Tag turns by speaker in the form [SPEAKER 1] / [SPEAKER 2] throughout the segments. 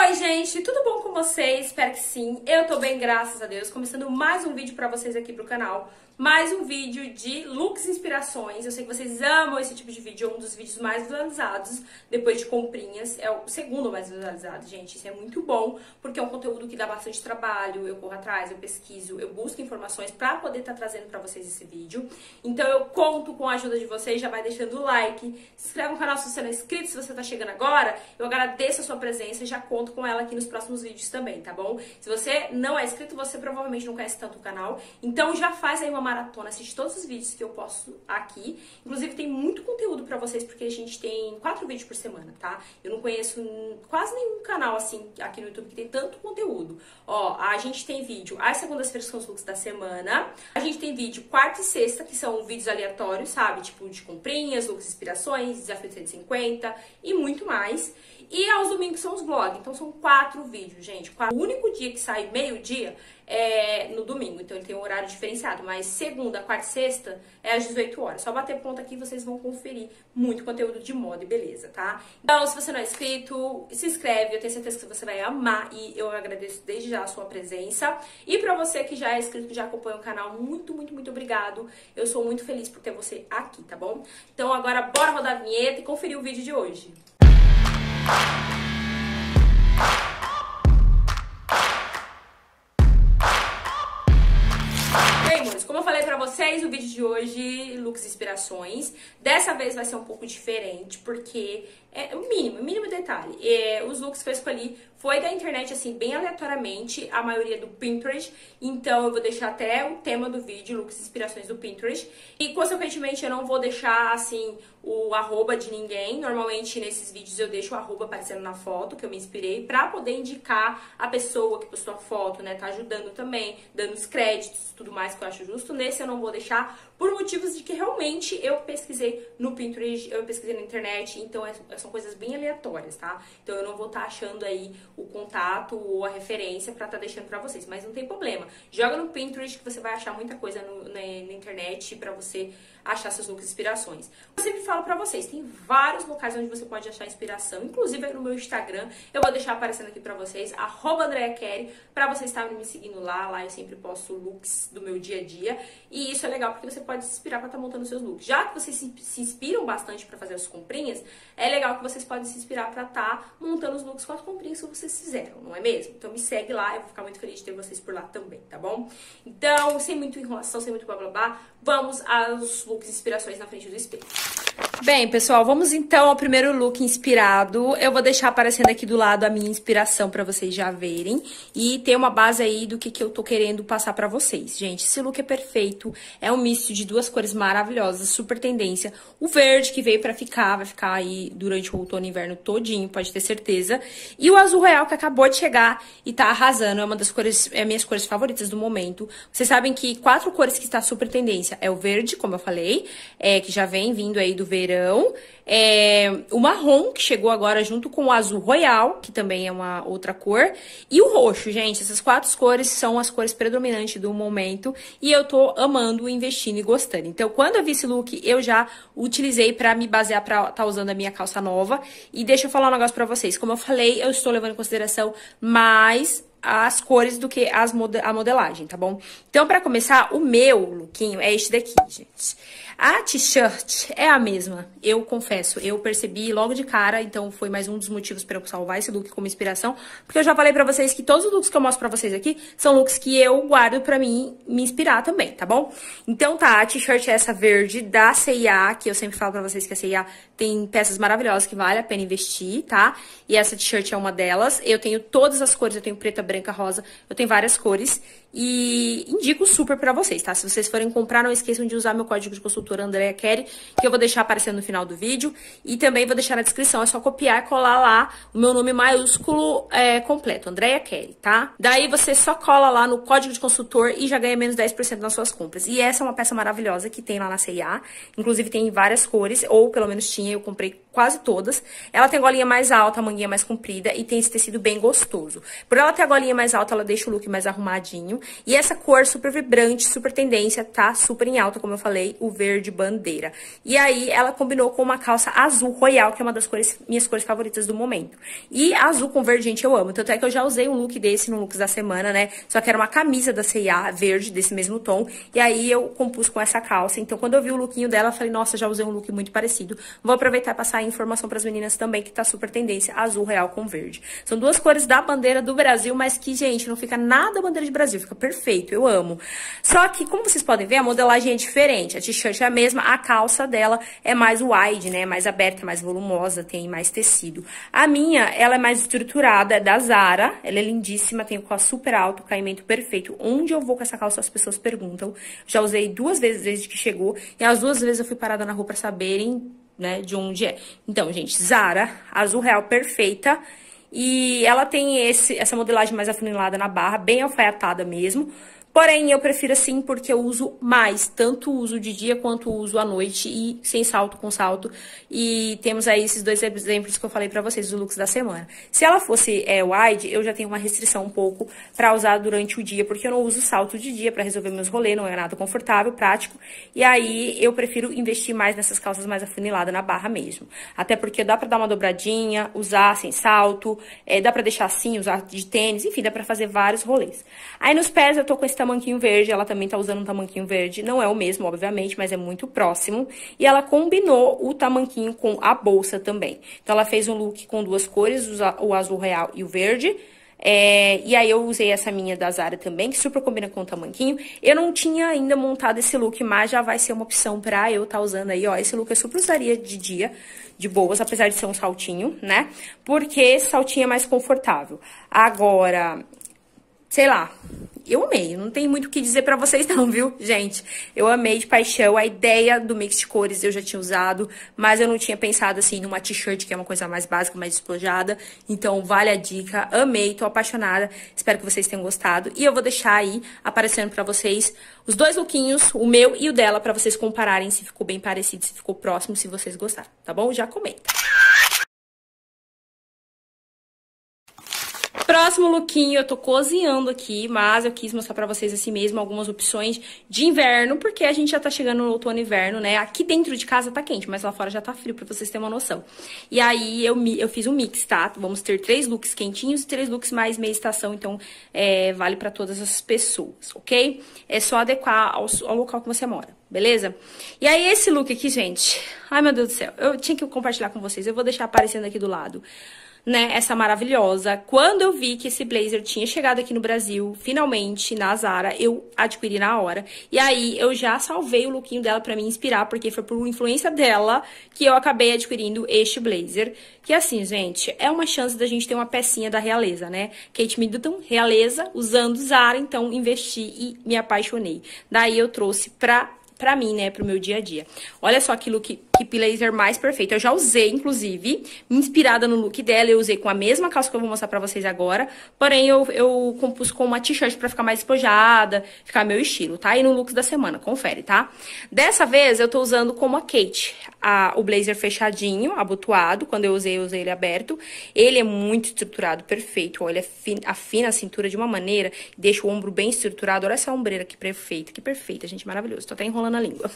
[SPEAKER 1] Oi, gente, tudo bom com vocês? Espero que sim. Eu tô bem, graças a Deus. Começando mais um vídeo pra vocês aqui pro canal. Mais um vídeo de looks e inspirações. Eu sei que vocês amam esse tipo de vídeo, é um dos vídeos mais visualizados depois de comprinhas. É o segundo mais visualizado, gente. Isso é muito bom, porque é um conteúdo que dá bastante trabalho. Eu corro atrás, eu pesquiso, eu busco informações pra poder estar trazendo pra vocês esse vídeo. Então eu conto com a ajuda de vocês, já vai deixando o like, se inscreve no canal se você não é inscrito, se você tá chegando agora. Eu agradeço a sua presença e já conto com ela aqui nos próximos vídeos também, tá bom? Se você não é inscrito, você provavelmente não conhece tanto o canal, então já faz aí uma maratona, assiste todos os vídeos que eu posto aqui. Inclusive tem muito conteúdo pra vocês, porque a gente tem 4 vídeos por semana, tá? Eu não conheço quase nenhum canal assim aqui no YouTube que tem tanto conteúdo. Ó, a gente tem vídeo às segundas-feiras com os looks da semana. A gente tem vídeo quarta e sexta, que são vídeos aleatórios, sabe? Tipo de comprinhas, looks, inspirações, desafio de 150 e muito mais. E aos domingos são os vlogs, então são 4 vídeos, gente. O único dia que sai meio-dia é no domingo, então ele tem um horário diferenciado. Mas segunda, quarta e sexta é às 18 horas. Só bater ponto aqui e vocês vão conferir muito conteúdo de moda e beleza, tá? Então, se você não é inscrito, se inscreve, eu tenho certeza que você vai amar e eu agradeço desde já a sua presença. E pra você que já é inscrito, que já acompanha o canal, muito, muito, muito obrigado. Eu sou muito feliz por ter você aqui, tá bom? Então agora bora rodar a vinheta e conferir o vídeo de hoje. Bem, amores, como eu falei pra vocês, o vídeo de hoje, looks e inspirações, dessa vez vai ser um pouco diferente, porque é o mínimo detalhe. Os looks que eu escolhi foi da internet, assim, bem aleatoriamente, a maioria do Pinterest, então eu vou deixar até o tema do vídeo, looks e inspirações do Pinterest, e consequentemente eu não vou deixar, assim, o arroba de ninguém. Normalmente nesses vídeos eu deixo o arroba aparecendo na foto que eu me inspirei pra poder indicar a pessoa que postou a foto, né, tá ajudando também, dando os créditos, tudo mais que eu acho justo. Nesse eu não vou deixar por motivos de que realmente eu pesquisei no Pinterest, eu pesquisei na internet, então são coisas bem aleatórias, tá? Então eu não vou estar achando aí o contato ou a referência pra estar deixando pra vocês, mas não tem problema. Joga no Pinterest que você vai achar muita coisa na internet pra você achar seus looks e inspirações. Eu sempre falo pra vocês, tem vários locais onde você pode achar inspiração, inclusive aí no meu Instagram, eu vou deixar aparecendo aqui pra vocês, @AndreaKerry, pra vocês estarem me seguindo lá eu sempre posto looks do meu dia a dia, e isso é legal porque você pode se inspirar pra estar montando seus looks. Já que vocês se inspiram bastante pra fazer as comprinhas, é legal que vocês podem se inspirar pra estar montando os looks com as comprinhas que vocês fizeram, não é mesmo? Então me segue lá, eu vou ficar muito feliz de ter vocês por lá também, tá bom? Então, sem muita enrolação, sem muito blá blá blá, vamos aos looks e inspirações na frente do espelho. Bem, pessoal, vamos então ao primeiro look inspirado. Eu vou deixar aparecendo aqui do lado a minha inspiração pra vocês já verem. E ter uma base aí do que eu tô querendo passar pra vocês. Gente, esse look é perfeito. É um misto de duas cores maravilhosas, super tendência. O verde que veio pra ficar, vai ficar aí durante o outono e inverno todinho, pode ter certeza. E o azul royal que acabou de chegar e tá arrasando. É uma das cores, minhas cores favoritas do momento. Vocês sabem que 4 cores que está super tendência é o verde, como eu falei, que já vem vindo aí do verão. O marrom, que chegou agora junto com o azul royal, que também é uma outra cor, e o roxo, gente. Essas 4 cores são as cores predominantes do momento e eu tô amando, investindo e gostando. Então, quando eu vi esse look, eu já utilizei pra me basear pra tá usando a minha calça nova. E deixa eu falar um negócio pra vocês. Como eu falei, eu estou levando em consideração mais as cores do que a modelagem, tá bom? Então, pra começar, o meu lookinho é este daqui, gente. A t-shirt é a mesma, eu confesso, eu percebi logo de cara, então foi mais um dos motivos pra eu salvar esse look como inspiração, porque eu já falei pra vocês que todos os looks que eu mostro pra vocês aqui são looks que eu guardo pra mim me inspirar também, tá bom? Então tá, a t-shirt é essa verde da C&A, que eu sempre falo pra vocês que a C&A tem peças maravilhosas que vale a pena investir, tá? E essa t-shirt é uma delas. Eu tenho todas as cores, eu tenho preta, branca, rosa, eu tenho várias cores e indico super pra vocês, tá? Se vocês forem comprar, não esqueçam de usar meu código de consultora AndreaKerry, que eu vou deixar aparecendo no final do vídeo e também vou deixar na descrição, é só copiar e colar lá o meu nome maiúsculo completo, AndreaKerry, tá? Daí você só cola lá no código de consultor e já ganha menos 10% nas suas compras. E essa é uma peça maravilhosa que tem lá na C&A, inclusive tem várias cores, ou pelo menos tinha, eu comprei quase todas. Ela tem golinha mais alta, a manguinha mais comprida e tem esse tecido bem gostoso. Por ela ter a golinha mais alta, ela deixa o look mais arrumadinho. saltinho. E essa cor super vibrante, super tendência, tá super em alta, como eu falei, o verde bandeira. E aí, ela combinou com uma calça azul royal, que é uma das minhas cores favoritas do momento. E azul com verde, gente, eu amo. Tanto é que eu já usei um look desse no Looks da Semana, né? Só que era uma camisa da C&A verde, desse mesmo tom. E aí, eu compus com essa calça. Então, quando eu vi o lookinho dela, eu falei, nossa, já usei um look muito parecido. Vou aproveitar e passar a informação pras meninas também, que tá super tendência, azul real com verde. São duas cores da bandeira do Brasil, mas que, gente, não fica nada bandeira de Brasil, fica perfeito, eu amo. Só que, como vocês podem ver, a modelagem é diferente. A t-shirt é a mesma, a calça dela é mais wide, né? Mais aberta, mais volumosa, tem mais tecido. A minha, ela é mais estruturada, é da Zara, ela é lindíssima, tem o cos super alto, caimento perfeito. Onde eu vou com essa calça, as pessoas perguntam. Já usei 2 vezes desde que chegou, e as 2 vezes eu fui parada na rua pra saberem, né, de onde é. Então, gente, Zara, azul real perfeita. E ela tem essa modelagem mais afunilada na barra, bem alfaiatada mesmo. Porém, eu prefiro assim porque eu uso mais, tanto uso de dia quanto uso à noite e sem salto com salto. E temos aí esses 2 exemplos que eu falei pra vocês, dos looks da semana. Se ela fosse wide, eu já tenho uma restrição um pouco pra usar durante o dia, porque eu não uso salto de dia pra resolver meus rolês, não é nada confortável, prático. E aí, eu prefiro investir mais nessas calças mais afuniladas na barra mesmo. Até porque dá pra dar uma dobradinha, usar sem salto, dá pra deixar assim, usar de tênis, enfim, dá pra fazer vários rolês. Aí nos pés eu tô com esse tamanquinho verde, ela também tá usando um tamanquinho verde, não é o mesmo, obviamente, mas é muito próximo. E ela combinou o tamanquinho com a bolsa também. Então, ela fez um look com 2 cores, o azul real e o verde. E aí, eu usei essa minha da Zara também, que super combina com o tamanquinho. Eu não tinha ainda montado esse look, mas já vai ser uma opção pra eu tá usando aí, ó. Esse look eu super usaria de dia, de boas, apesar de ser um saltinho, né? Porque esse saltinho é mais confortável. Agora, sei lá, eu amei, não tem muito o que dizer pra vocês não, viu, gente? Eu amei de paixão, a ideia do mix de cores eu já tinha usado, mas eu não tinha pensado assim numa t-shirt, que é uma coisa mais básica, mais despojada. Então, vale a dica, amei, tô apaixonada, espero que vocês tenham gostado. E eu vou deixar aí, aparecendo pra vocês, os 2 lookinhos, o meu e o dela, pra vocês compararem se ficou bem parecido, se ficou próximo, se vocês gostaram, tá bom? Já comenta. Próximo lookinho, eu tô cozinhando aqui, mas eu quis mostrar pra vocês assim mesmo algumas opções de inverno, porque a gente já tá chegando no outono e inverno, né? Aqui dentro de casa tá quente, mas lá fora já tá frio, pra vocês terem uma noção. E aí, eu fiz um mix, tá? Vamos ter 3 looks quentinhos e 3 looks mais meia estação, então vale pra todas as pessoas, ok? É só adequar ao local que você mora, beleza? E aí, esse look aqui, gente, ai meu Deus do céu, eu tinha que compartilhar com vocês, eu vou deixar aparecendo aqui do lado, né, essa maravilhosa. Quando eu vi que esse blazer tinha chegado aqui no Brasil, finalmente, na Zara, eu adquiri na hora. E aí, eu já salvei o lookinho dela pra me inspirar, porque foi por influência dela que eu acabei adquirindo este blazer. Que assim, gente, é uma chance da gente ter uma pecinha da realeza, né? Kate Middleton, realeza, usando Zara, então investi e me apaixonei. Daí eu trouxe pra mim, né, pro meu dia a dia. Olha só que look, que blazer mais perfeito. Eu já usei, inclusive, inspirada no look dela, eu usei com a mesma calça que eu vou mostrar pra vocês agora, porém eu compus com uma t-shirt pra ficar mais despojada, ficar meu estilo, tá? E no Looks da Semana, confere, tá? Dessa vez, eu tô usando como a Kate, o blazer fechadinho, abotoado, quando eu usei ele aberto. Ele é muito estruturado, perfeito, olha, afina a cintura de uma maneira, deixa o ombro bem estruturado. Olha essa ombreira que perfeita, gente, maravilhoso. Tô até enrolando na língua.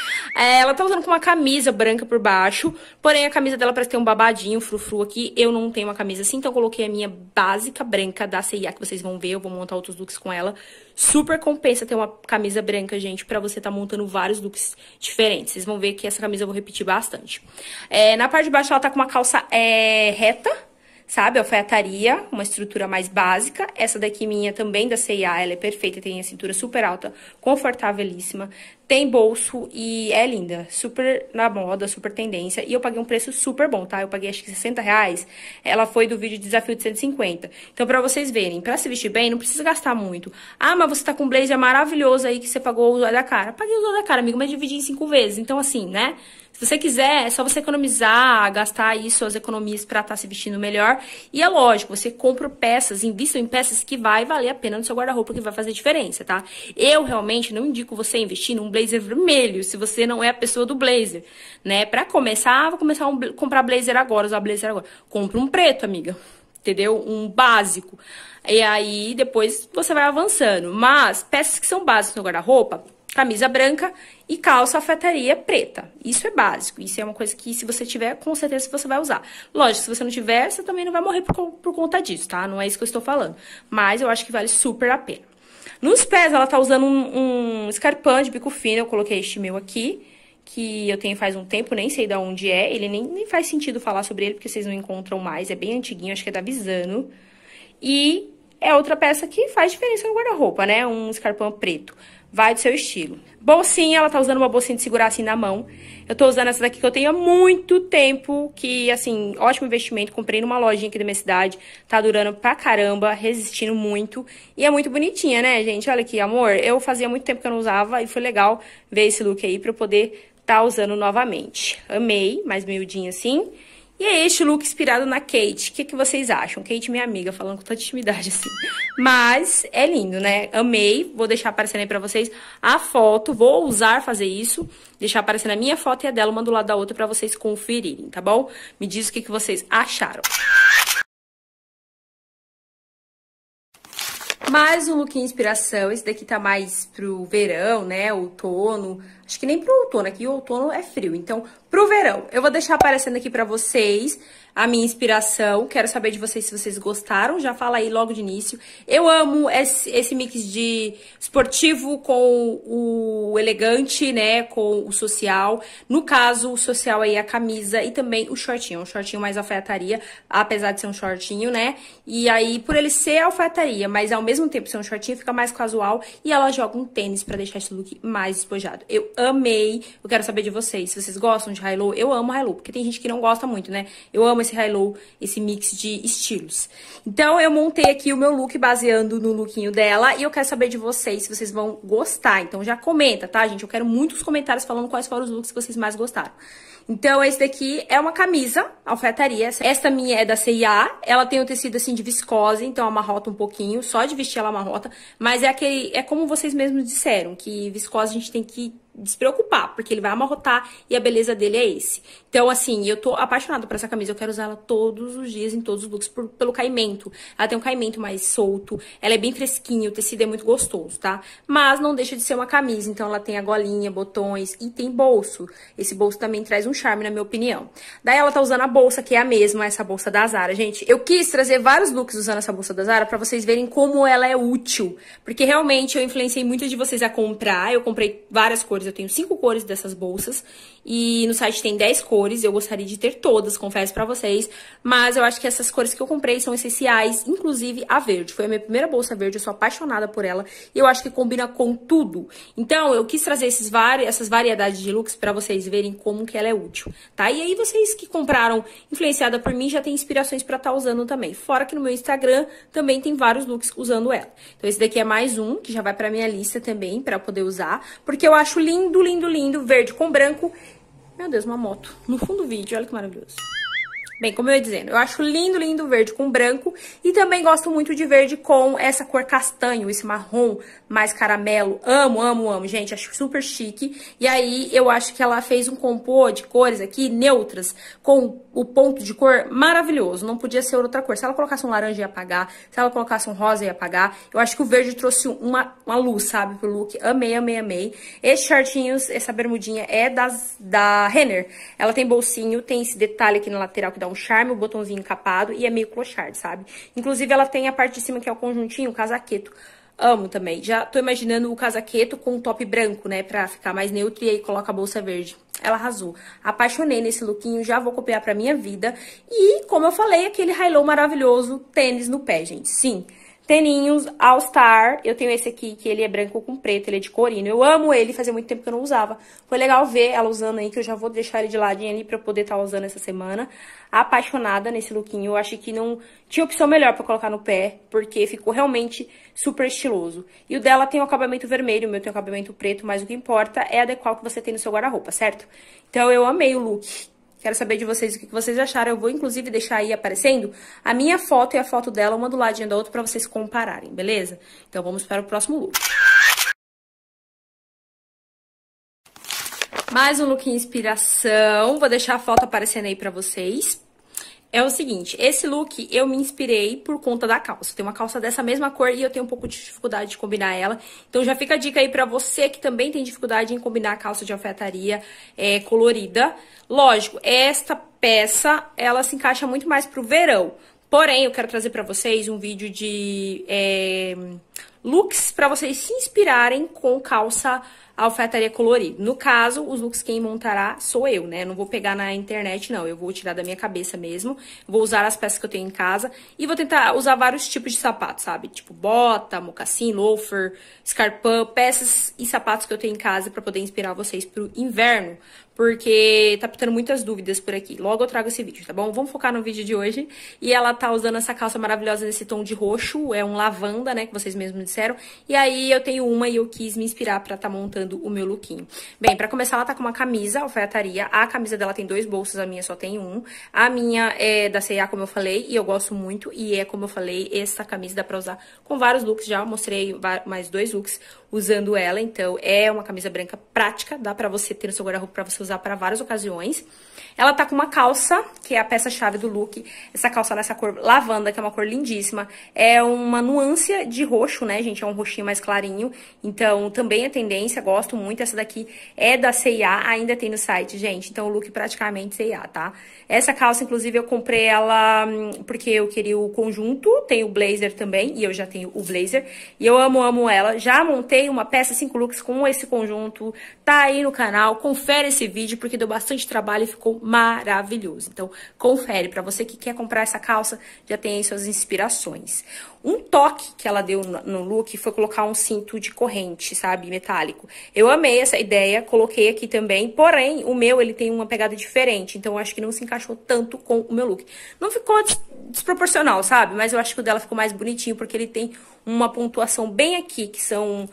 [SPEAKER 1] Ela tá usando com uma camisa branca por baixo, porém a camisa dela parece ter um babadinho, frufru aqui. Eu não tenho uma camisa assim, então eu coloquei a minha básica branca da C&A, que vocês vão ver, eu vou montar outros looks com ela. Super compensa ter uma camisa branca, gente, pra você tá montando vários looks diferentes. Vocês vão ver que essa camisa eu vou repetir bastante. Na parte de baixo ela tá com uma calça reta, sabe? Alfaiataria, uma estrutura mais básica. Essa daqui minha também da C&A, ela é perfeita, tem a cintura super alta, confortavelíssima. Tem bolso e é linda, super na moda, super tendência. E eu paguei um preço super bom, tá? Eu paguei acho que R$60. Ela foi do vídeo de desafio de 150. Então, pra vocês verem, pra se vestir bem, não precisa gastar muito. Ah, mas você tá com um blazer maravilhoso aí que você pagou o zóio da cara. Paguei o zóio da cara, amigo, mas dividi em 5 vezes. Então, assim, né? Se você quiser, é só você economizar, gastar aí suas economias pra estar se vestindo melhor. E é lógico, você compra peças, invista em peças que vai valer a pena no seu guarda-roupa, que vai fazer diferença, tá? Eu realmente não indico você investir num blazer vermelho, se você não é a pessoa do blazer, né? Pra começar, vou começar a comprar blazer agora, usar blazer agora. Compra um preto, amiga. entendeu? Um básico. E aí, depois você vai avançando. Mas, peças que são básicas no guarda-roupa, camisa branca e calça alfaiataria preta. Isso é básico. Isso é uma coisa que, se você tiver, com certeza você vai usar. Lógico, se você não tiver, você também não vai morrer por conta disso, tá? Não é isso que eu estou falando. Mas eu acho que vale super a pena. Nos pés, ela tá usando um escarpão de bico fino. Eu coloquei este meu aqui, que eu tenho faz um tempo, nem sei de onde é. Ele nem faz sentido falar sobre ele, porque vocês não encontram mais. É bem antiguinho, acho que é da Visano. E é outra peça que faz diferença no guarda-roupa, né? Um escarpão preto. Vai do seu estilo. Bolsinha, ela tá usando uma bolsinha de segurar assim na mão. Eu tô usando essa daqui que eu tenho há muito tempo, que, assim, ótimo investimento. Comprei numa lojinha aqui da minha cidade. Tá durando pra caramba, resistindo muito. E é muito bonitinha, né, gente? Olha aqui, amor. Eu fazia muito tempo que eu não usava e foi legal ver esse look aí pra eu poder tá usando novamente. Amei, mais miudinho assim. E é este look inspirado na Kate. O que vocês acham? Kate, minha amiga, falando com tanta intimidade assim. Mas é lindo, né? Amei. Vou deixar aparecendo aí pra vocês a foto. Vou ousar fazer isso. Deixar aparecendo a minha foto e a dela, uma do lado da outra pra vocês conferirem, tá bom? Me diz o que vocês acharam. Mais um look inspiração, esse daqui tá mais pro verão, né, outono, acho que nem pro outono, aqui o outono é frio, então pro verão. Eu vou deixar aparecendo aqui pra vocês a minha inspiração, quero saber de vocês se vocês gostaram, já fala aí logo de início. Eu amo esse mix de esportivo com o elegante, né, com o social. No caso, o social aí é a camisa e também o shortinho mais alfaiataria, apesar de ser um shortinho, né, e aí por ele ser alfaiataria, mas ao mesmo tempo ser um shortinho, fica mais casual e ela joga um tênis pra deixar esse look mais despojado. Eu amei, eu quero saber de vocês, se vocês gostam de high-low. Eu amo high-low, porque tem gente que não gosta muito, né, eu amo esse high-low, esse mix de estilos. Então, eu montei aqui o meu look baseando no lookinho dela e eu quero saber de vocês se vocês vão gostar. Então, já comenta, tá, gente? Eu quero muitos comentários falando quais foram os looks que vocês mais gostaram. Então, esse daqui é uma camisa, alfaiataria. Esta minha é da C&A. Ela tem um tecido, assim, de viscose, então amarrota um pouquinho. Só de vestir ela amarrota. Mas é como vocês mesmos disseram, que viscose a gente tem que despreocupar, porque ele vai amarrotar e a beleza dele é esse. Então, assim, eu tô apaixonada por essa camisa, eu quero usar ela todos os dias, em todos os looks, pelo caimento. Ela tem um caimento mais solto, ela é bem fresquinha, o tecido é muito gostoso, tá? Mas não deixa de ser uma camisa, então ela tem a golinha, botões e tem bolso. Esse bolso também traz um charme, na minha opinião. Daí ela tá usando a bolsa, que é a mesma, essa bolsa da Zara. Gente, eu quis trazer vários looks usando essa bolsa da Zara pra vocês verem como ela é útil, porque realmente eu influenciei muitas de vocês a comprar, eu comprei várias cores, eu tenho 5 cores dessas bolsas e no site tem 10 cores, eu gostaria de ter todas, confesso pra vocês, mas eu acho que essas cores que eu comprei são essenciais, inclusive a verde, foi a minha primeira bolsa verde, eu sou apaixonada por ela e eu acho que combina com tudo. Então, eu quis trazer essas variedades de looks pra vocês verem como que ela é útil, tá? E aí, vocês que compraram influenciada por mim, já tem inspirações pra estar usando também. Fora que no meu Instagram também tem vários looks usando ela. Então, esse daqui é mais um, que já vai pra minha lista também, pra poder usar, porque eu acho lindo, lindo, lindo, verde com branco. Meu Deus, uma moto no fundo do vídeo, olha que maravilhoso. Bem, como eu ia dizendo, eu acho lindo, lindo verde com branco e também gosto muito de verde com essa cor castanho, esse marrom mais caramelo. Amo, amo, amo, gente, acho super chique. E aí, eu acho que ela fez um compô de cores aqui, neutras, com o ponto de cor maravilhoso. Não podia ser outra cor. Se ela colocasse um laranja, ia apagar. Se ela colocasse um rosa, ia apagar. Eu acho que o verde trouxe uma luz, sabe, pro look. Amei, amei, amei. Esses shortinhos, essa bermudinha é da Renner. Ela tem bolsinho, tem esse detalhe aqui na lateral que dá um charme, o botãozinho encapado e é meio clochard, sabe? Inclusive, ela tem a parte de cima que é o conjuntinho, o casaqueto. Amo também. Já tô imaginando o casaqueto com um top branco, né? Pra ficar mais neutro e aí coloca a bolsa verde. Ela arrasou. Apaixonei nesse lookinho, já vou copiar pra minha vida. E, como eu falei, aquele high-low maravilhoso, tênis no pé, gente. Sim. Teninhos All Star, eu tenho esse aqui, que ele é branco com preto, ele é de corino. Eu amo ele, fazia muito tempo que eu não usava. Foi legal ver ela usando aí, que eu já vou deixar ele de ladinho ali pra eu poder estar usando essa semana. Apaixonada nesse lookinho, eu achei que não tinha opção melhor pra colocar no pé, porque ficou realmente super estiloso. E o dela tem o acabamento vermelho, o meu tem o acabamento preto, mas o que importa é adequar o que você tem no seu guarda-roupa, certo? Então eu amei o look. Quero saber de vocês o que vocês acharam. Eu vou, inclusive, deixar aí aparecendo a minha foto e a foto dela, uma do ladinho da outra, pra vocês compararem, beleza? Então, vamos para o próximo look. Mais um look inspiração. Vou deixar a foto aparecendo aí pra vocês. É o seguinte, esse look eu me inspirei por conta da calça. Tem uma calça dessa mesma cor e eu tenho um pouco de dificuldade de combinar ela. Então já fica a dica aí pra você que também tem dificuldade em combinar a calça de alfaiataria colorida. Lógico, esta peça, ela se encaixa muito mais pro verão. Porém, eu quero trazer pra vocês um vídeo de looks pra vocês se inspirarem com calça alfaiataria colorida. No caso, os looks quem montará sou eu, né? Não vou pegar na internet, não. Eu vou tirar da minha cabeça mesmo. Vou usar as peças que eu tenho em casa e vou tentar usar vários tipos de sapatos, sabe? Tipo bota, mocassim, loafer, scarpão, peças e sapatos que eu tenho em casa pra poder inspirar vocês pro inverno. Porque tá tendo muitas dúvidas por aqui. Logo eu trago esse vídeo, tá bom? Vamos focar no vídeo de hoje. E ela tá usando essa calça maravilhosa nesse tom de roxo. É um lavanda, né? Que vocês mesmos disseram. E aí eu tenho uma e eu quis me inspirar pra tá montando o meu lookinho. Bem, pra começar ela tá com uma camisa alfaiataria. A camisa dela tem 2 bolsos, a minha só tem um. A minha é da C&A, como eu falei, e eu gosto muito. E é, como eu falei, essa camisa dá pra usar com vários looks. Já mostrei mais 2 looks usando ela. Então, é uma camisa branca prática. Dá pra você ter no seu guarda-roupa pra você usar para várias ocasiões. Ela tá com uma calça, que é a peça-chave do look. Essa calça nessa cor lavanda, que é uma cor lindíssima. É uma nuance de roxo, né, gente? É um roxinho mais clarinho. Então, também é tendência, gosto muito. Essa daqui é da C&A, ainda tem no site, gente. Então, o look praticamente C&A, tá? Essa calça, inclusive, eu comprei ela porque eu queria o conjunto. Tem o blazer também, e eu já tenho o blazer. E eu amo, amo ela. Já montei uma peça 5 looks com esse conjunto. Tá aí no canal, confere esse vídeo, porque deu bastante trabalho e ficou maravilhoso. Então, confere. Pra você que quer comprar essa calça, já tem aí suas inspirações. Um toque que ela deu no look foi colocar um cinto de corrente, sabe? Metálico. Eu amei essa ideia, coloquei aqui também. Porém, o meu, ele tem uma pegada diferente. Então, eu acho que não se encaixou tanto com o meu look. Não ficou desproporcional, sabe? Mas eu acho que o dela ficou mais bonitinho, porque ele tem uma pontuação bem aqui, que são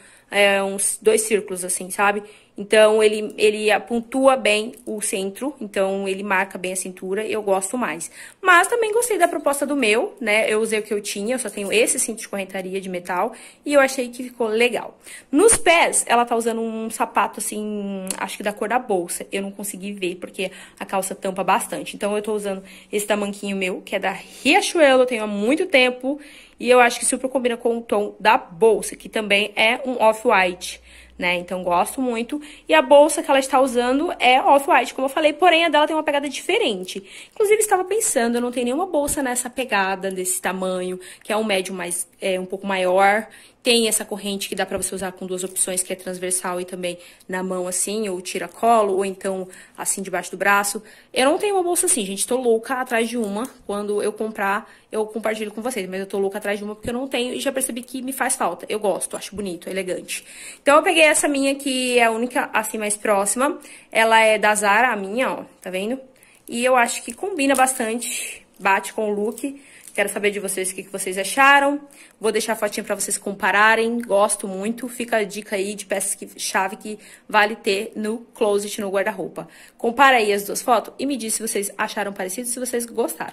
[SPEAKER 1] uns 2 círculos, assim, sabe? Então, ele pontua bem o centro, então ele marca bem a cintura e eu gosto mais. Mas também gostei da proposta do meu, né? Eu usei o que eu tinha, eu só tenho esse cinto de correntaria de metal e eu achei que ficou legal. Nos pés, ela tá usando um sapato, assim, acho que da cor da bolsa. Eu não consegui ver, porque a calça tampa bastante. Então, eu tô usando esse tamanquinho meu, que é da Riachuelo, eu tenho há muito tempo. E eu acho que super combina com o tom da bolsa, que também é um off-white, né? Então, gosto muito. E a bolsa que ela está usando é off-white, como eu falei, porém a dela tem uma pegada diferente. Inclusive, estava pensando, eu não tenho nenhuma bolsa nessa pegada, desse tamanho, que é um médio mais, um pouco maior. Tem essa corrente que dá pra você usar com 2 opções, que é transversal e também na mão, assim, ou tira-colo, ou então assim, debaixo do braço. Eu não tenho uma bolsa assim, gente, tô louca atrás de uma. Quando eu comprar, eu compartilho com vocês, mas eu tô louca atrás de uma porque eu não tenho e já percebi que me faz falta. Eu gosto, acho bonito, elegante. Então, eu peguei essa minha, que é a única, assim, mais próxima. Ela é da Zara, a minha, ó, tá vendo? E eu acho que combina bastante, bate com o look. Quero saber de vocês o que vocês acharam. Vou deixar a fotinha pra vocês compararem. Gosto muito. Fica a dica aí de peças-chave que vale ter no closet, no guarda-roupa. Compara aí as 2 fotos e me diz se vocês acharam parecido, se vocês gostaram.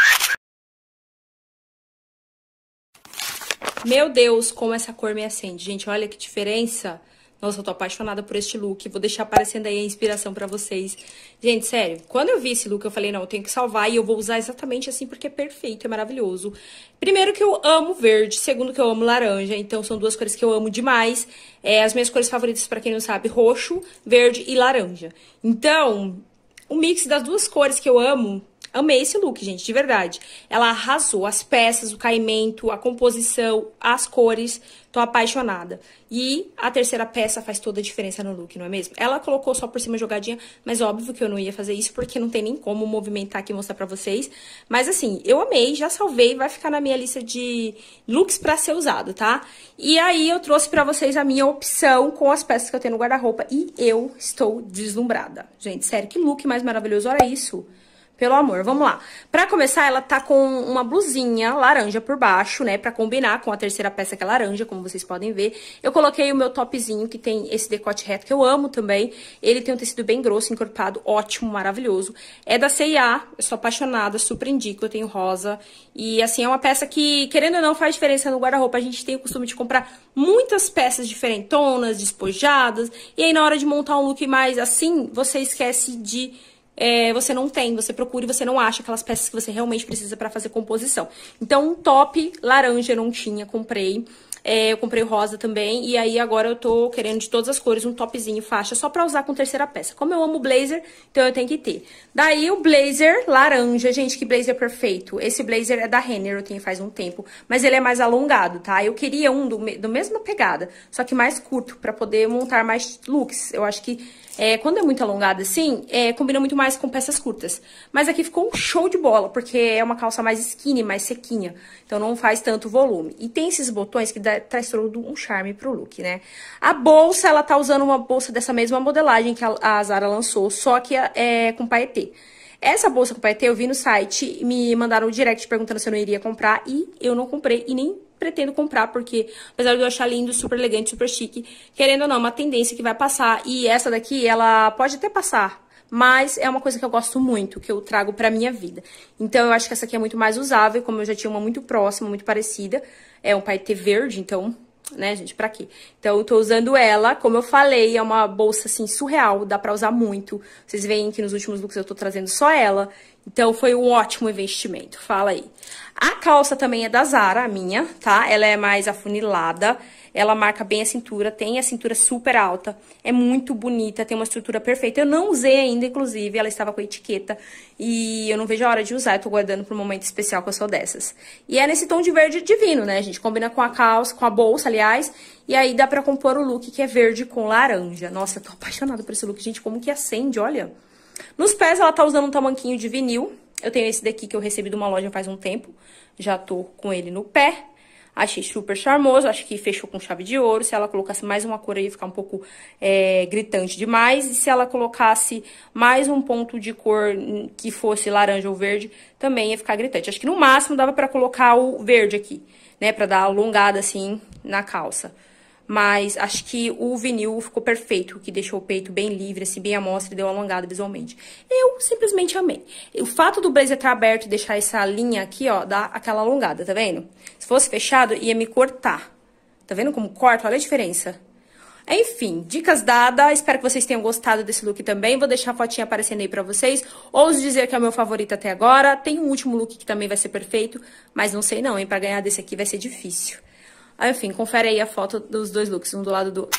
[SPEAKER 1] Meu Deus, como essa cor me acende. Gente, olha que diferença. Nossa, eu tô apaixonada por este look. Vou deixar aparecendo aí a inspiração pra vocês. Gente, sério, quando eu vi esse look, eu falei, não, eu tenho que salvar e eu vou usar exatamente assim, porque é perfeito, é maravilhoso. Primeiro que eu amo verde, segundo que eu amo laranja, então são 2 cores que eu amo demais. As minhas cores favoritas, pra quem não sabe, roxo, verde e laranja. Então, o mix das 2 cores que eu amo... Amei esse look, gente, de verdade. Ela arrasou. As peças, o caimento, a composição, as cores. Tô apaixonada. E a terceira peça faz toda a diferença no look, não é mesmo? Ela colocou só por cima jogadinha, mas óbvio que eu não ia fazer isso, porque não tem nem como movimentar aqui e mostrar pra vocês. Mas assim, eu amei, já salvei, vai ficar na minha lista de looks pra ser usado, tá? E aí eu trouxe pra vocês a minha opção com as peças que eu tenho no guarda-roupa e eu estou deslumbrada. Gente, sério, que look mais maravilhoso, olha isso. Pelo amor, vamos lá. Pra começar, ela tá com uma blusinha laranja por baixo, né? Pra combinar com a terceira peça que é laranja, como vocês podem ver. Eu coloquei o meu topzinho, que tem esse decote reto, que eu amo também. Ele tem um tecido bem grosso, encorpado, ótimo, maravilhoso. É da C&A, eu sou apaixonada, super indico, eu tenho rosa. E, assim, é uma peça que, querendo ou não, faz diferença no guarda-roupa. A gente tem o costume de comprar muitas peças diferentonas, despojadas. E aí, na hora de montar um look mais assim, você esquece de... você não tem, você procura e você não acha aquelas peças que você realmente precisa pra fazer composição. Então, um top laranja eu não tinha, comprei. Eu comprei o rosa também, e aí agora eu tô querendo de todas as cores um topzinho faixa, só pra usar com terceira peça. Como eu amo blazer, então eu tenho que ter. Daí o blazer laranja, gente, que blazer perfeito. Esse blazer é da Renner, eu tenho faz um tempo, mas ele é mais alongado, tá? Eu queria um do mesma pegada, só que mais curto, pra poder montar mais looks. Eu acho que quando é muito alongado assim, combina muito mais com peças curtas. Mas aqui ficou um show de bola, porque é uma calça mais skinny, mais sequinha. Então não faz tanto volume. E tem esses botões que traz todo um charme pro look, né? A bolsa, ela tá usando uma bolsa dessa mesma modelagem que a Zara lançou, só que é com paetê. Essa bolsa com paetê eu vi no site, me mandaram um direct perguntando se eu não iria comprar, e eu não comprei e nem pretendo comprar, porque apesar de eu achar lindo, super elegante, super chique, querendo ou não, é uma tendência que vai passar. E essa daqui, ela pode até passar, mas é uma coisa que eu gosto muito, que eu trago pra minha vida. Então, eu acho que essa aqui é muito mais usável, como eu já tinha uma muito próxima, muito parecida. É um paetê verde, então, né, gente, pra quê? Então, eu tô usando ela, como eu falei, é uma bolsa, assim, surreal, dá pra usar muito. Vocês veem que nos últimos looks eu tô trazendo só ela. Então, foi um ótimo investimento, fala aí. A calça também é da Zara, a minha, tá? Ela é mais afunilada, ela marca bem a cintura, tem a cintura super alta, é muito bonita, tem uma estrutura perfeita. Eu não usei ainda, inclusive, ela estava com etiqueta e eu não vejo a hora de usar, eu tô guardando para um momento especial que eu sou dessas. E é nesse tom de verde divino, né, gente? Combina com a calça, com a bolsa, aliás, e aí dá pra compor o look que é verde com laranja. Nossa, eu tô apaixonada por esse look, gente, como que acende, olha. Nos pés ela tá usando um tamanquinho de vinil. Eu tenho esse daqui que eu recebi de uma loja faz um tempo. Já tô com ele no pé. Achei super charmoso, acho que fechou com chave de ouro. Se ela colocasse mais uma cor aí, ia ficar um pouco gritante demais. E se ela colocasse mais um ponto de cor que fosse laranja ou verde, também ia ficar gritante. Acho que no máximo dava pra colocar o verde aqui, né? Pra dar alongada assim na calça. Mas acho que o vinil ficou perfeito, que deixou o peito bem livre, assim, bem à mostra e deu uma alongada visualmente. Eu simplesmente amei. O fato do blazer estar aberto e deixar essa linha aqui, ó, dá aquela alongada, tá vendo? Se fosse fechado, ia me cortar. Tá vendo como corta? Olha a diferença. Enfim, dicas dadas. Espero que vocês tenham gostado desse look também. Vou deixar a fotinha aparecendo aí pra vocês. Ouso dizer que é o meu favorito até agora. Tem um último look que também vai ser perfeito, mas não sei não, hein? Pra ganhar desse aqui vai ser difícil. Enfim, confere aí a foto dos dois looks, um do lado do outro.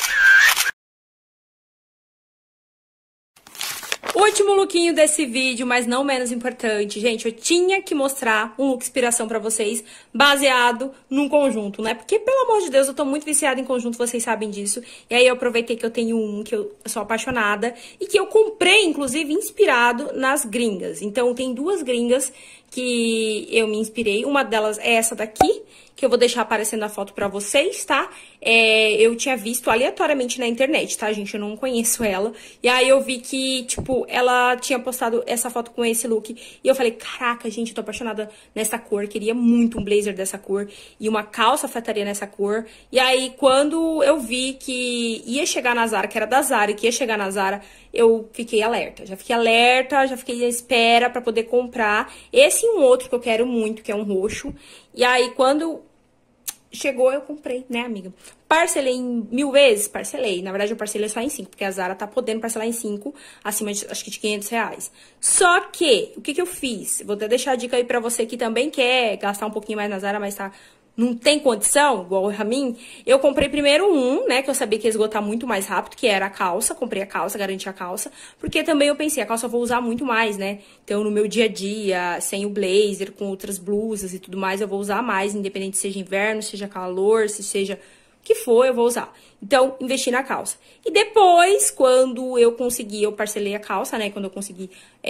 [SPEAKER 1] Último lookinho desse vídeo, mas não menos importante. Gente, eu tinha que mostrar um look inspiração pra vocês, baseado num conjunto, né? Porque, pelo amor de Deus, eu tô muito viciada em conjunto, vocês sabem disso. E aí eu aproveitei que eu tenho um que eu sou apaixonada e que eu comprei, inclusive, inspirado nas gringas. Então, tem duas gringas que eu me inspirei. Uma delas é essa daqui, que eu vou deixar aparecendo a foto pra vocês, tá? Eu tinha visto aleatoriamente na internet, tá, gente? Eu não conheço ela. E aí eu vi que, tipo, ela tinha postado essa foto com esse look. E eu falei, caraca, gente, eu tô apaixonada nessa cor. Queria muito um blazer dessa cor e uma calça alfaiataria nessa cor. E aí, quando eu vi que ia chegar na Zara, que era da Zara e que ia chegar na Zara, eu fiquei alerta. Já fiquei alerta, já fiquei à espera pra poder comprar. Esse e um outro que eu quero muito, que é um roxo. E aí, quando chegou, eu comprei, né, amiga? Parcelei em 1000 vezes? Parcelei. Na verdade, eu parcelei só em 5, porque a Zara tá podendo parcelar em 5, acima de, acho que de R$500. Só que, o que que eu fiz? Vou até deixar a dica aí pra você que também quer gastar um pouquinho mais na Zara, mas não tem condição, igual a mim. Eu comprei primeiro um, né, que eu sabia que ia esgotar muito mais rápido, que era a calça. Comprei a calça, garanti a calça, porque também eu pensei, a calça eu vou usar muito mais, né? Então, no meu dia a dia, sem o blazer, com outras blusas e tudo mais, eu vou usar mais, independente seja inverno, seja calor, se seja o que for, eu vou usar. Então, investi na calça. E depois, quando eu consegui, eu parcelei a calça, né, quando eu consegui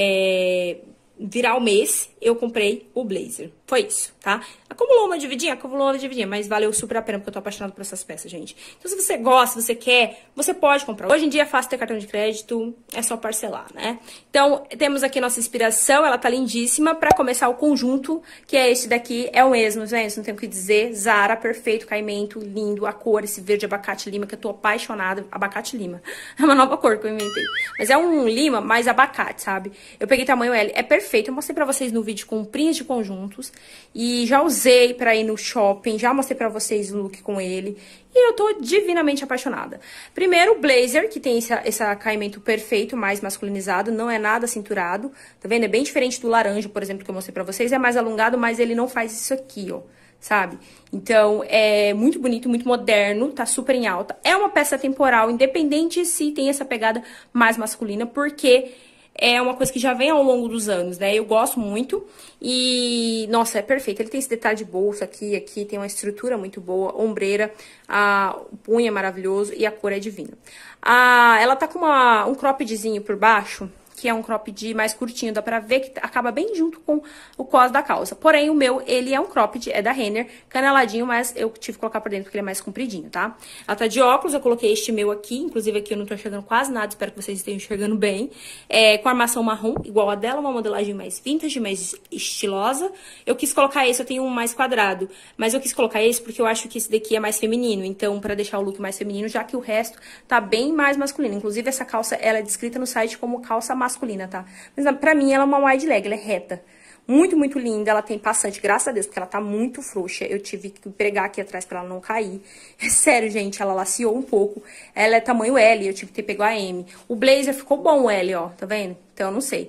[SPEAKER 1] virar o mês, eu comprei o blazer. Foi isso, tá? Acumulou uma dividinha, mas valeu super a pena, porque eu tô apaixonada por essas peças, gente. Então, se você gosta, se você quer, você pode comprar. Hoje em dia é fácil ter cartão de crédito, é só parcelar, né? Então, temos aqui a nossa inspiração, ela tá lindíssima. Pra começar o conjunto, que é esse daqui, é o mesmo, gente, não tenho o que dizer. Zara, perfeito, caimento, lindo, a cor, esse verde abacate lima, que eu tô apaixonada. Abacate lima. É uma nova cor que eu inventei. Mas é um lima mais abacate, sabe? Eu peguei tamanho L, é perfeito. perfeito. Eu mostrei pra vocês no vídeo comprinhas de conjuntos. E já usei pra ir no shopping, já mostrei pra vocês o look com ele. E eu tô divinamente apaixonada. Primeiro, o blazer, que tem esse caimento perfeito, mais masculinizado, não é nada cinturado. Tá vendo? É bem diferente do laranja, por exemplo, que eu mostrei pra vocês. É mais alongado, mas ele não faz isso aqui, ó. Sabe? Então, é muito bonito, muito moderno, tá super em alta. É uma peça temporal, independente se tem essa pegada mais masculina, porque é uma coisa que já vem ao longo dos anos, né? Eu gosto muito e, nossa, é perfeito. Ele tem esse detalhe de bolsa aqui tem uma estrutura muito boa, ombreira, o punho é maravilhoso e a cor é divina. Ela tá com um croppedzinho por baixo, que é um cropped mais curtinho, dá pra ver que acaba bem junto com o cos da calça. Porém, o meu, ele é um cropped, é da Renner, caneladinho, mas eu tive que colocar por dentro porque ele é mais compridinho, tá? Ela tá de óculos, eu coloquei este meu aqui, inclusive aqui eu não tô enxergando quase nada, espero que vocês estejam enxergando bem. Com armação marrom, igual a dela, uma modelagem mais vintage, mais estilosa. Eu quis colocar esse, eu tenho um mais quadrado, mas eu quis colocar esse porque eu acho que esse daqui é mais feminino, então pra deixar o look mais feminino, já que o resto tá bem mais masculino. Inclusive essa calça, ela é descrita no site como calça masculina, tá? Mas pra mim ela é uma wide leg, ela é reta. Muito, muito linda, ela tem passante, graças a Deus, porque ela tá muito frouxa. Eu tive que pregar aqui atrás pra ela não cair. Sério, gente, ela laceou um pouco. Ela é tamanho L, eu tive que ter pego a M. O blazer ficou bom, o L, ó, tá vendo? Então, eu não sei.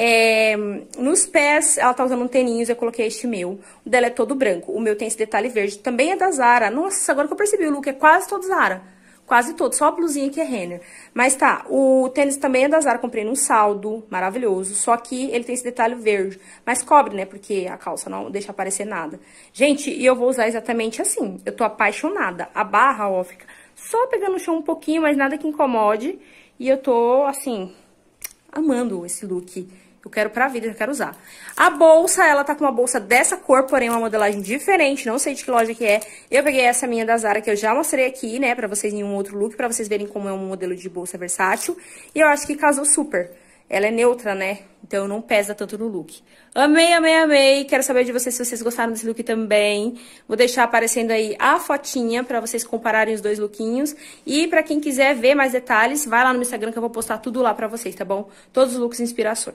[SPEAKER 1] Nos pés, ela tá usando um teninhos, eu coloquei este meu. O dela é todo branco, o meu tem esse detalhe verde. Também é da Zara. Nossa, agora que eu percebi, o look é quase todo Zara. Quase todo, só a blusinha que é Renner. Mas tá, o tênis também é da Zara, comprei num saldo, maravilhoso. Só que ele tem esse detalhe verde. Mas cobre, né, porque a calça não deixa aparecer nada. Gente, e eu vou usar exatamente assim. Eu tô apaixonada. A barra, ó, fica só pegando no chão um pouquinho, mas nada que incomode. E eu tô, assim, amando esse look. Eu quero pra vida, eu quero usar. A bolsa, ela tá com uma bolsa dessa cor, porém uma modelagem diferente, não sei de que loja que é. Eu peguei essa minha da Zara, que eu já mostrei aqui, né, pra vocês em um outro look, pra vocês verem como é um modelo de bolsa versátil. E eu acho que casou super. Ela é neutra, né, então não pesa tanto no look. Amei, amei, amei. Quero saber de vocês se vocês gostaram desse look também. Vou deixar aparecendo aí a fotinha pra vocês compararem os dois lookinhos. E pra quem quiser ver mais detalhes, vai lá no meu Instagram que eu vou postar tudo lá pra vocês, tá bom? Todos os looks e inspirações.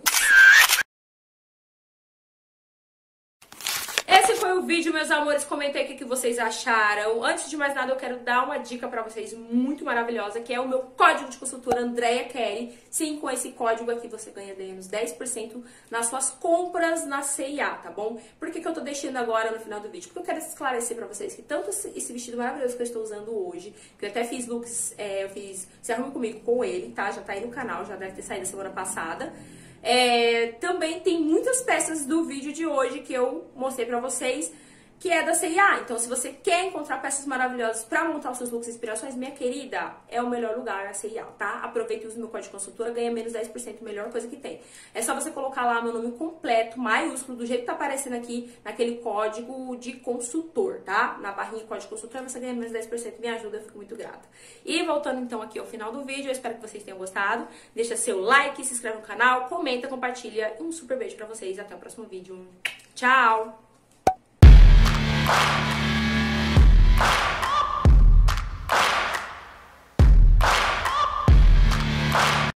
[SPEAKER 1] Esse foi o vídeo, meus amores. Comentei o que vocês acharam. Antes de mais nada, eu quero dar uma dica pra vocês muito maravilhosa, que é o meu código de consultora Andrea Kelly. Sim, com esse código aqui você ganha uns 10% nas suas compras na C&A, tá bom? Por que eu tô deixando agora no final do vídeo? Porque eu quero esclarecer pra vocês que tanto esse vestido maravilhoso que eu estou usando hoje, que eu até fiz looks, eu fiz Se Arrume Comigo com ele, tá? Já tá aí no canal, já deve ter saído semana passada. Também tem muitas peças do vídeo de hoje que eu mostrei pra vocês, que é da C&A. Então, se você quer encontrar peças maravilhosas pra montar os seus looks e inspirações, minha querida, é o melhor lugar a C&A, tá? Aproveita e use meu código de consultora, ganha menos 10%, melhor coisa que tem. É só você colocar lá meu nome completo, maiúsculo, do jeito que tá aparecendo aqui, naquele código de consultor, tá? Na barrinha de código de consultor, você ganha menos 10%, me ajuda, eu fico muito grata. E voltando então aqui ao final do vídeo, eu espero que vocês tenham gostado. Deixa seu like, se inscreve no canal, comenta, compartilha. Um super beijo pra vocês, até o próximo vídeo. Tchau!